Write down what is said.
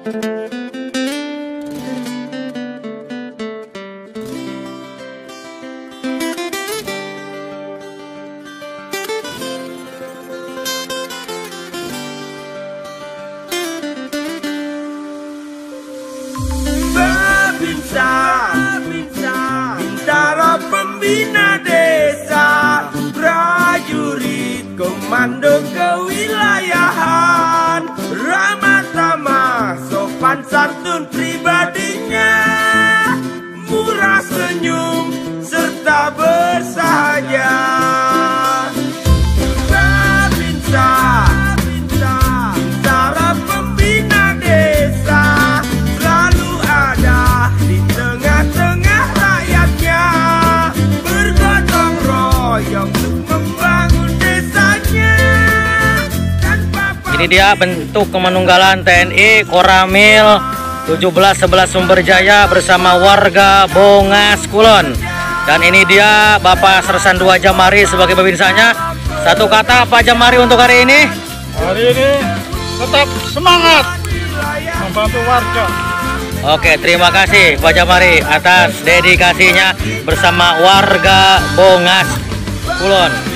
Bintara pembina desa, prajurit komando kewilayahan, ramah tamah sopan santun pribadinya, murah senyum serta bersahaja. Bintara pembina desa selalu ada di tengah-tengah rakyatnya, bergotong royong untuk membangun desanya. Ini dia bentuk kemanunggalan TNI Koramil 1711 Sumberjaya bersama warga Bongas Kulon. Dan ini dia Bapak Sersan II Jamari sebagai pemirsanya. Satu kata Pak Jamari untuk hari ini. Hari ini tetap semangat membantu warga. Oke, terima kasih Pak Jamari atas dedikasinya bersama warga Bongas Kulon.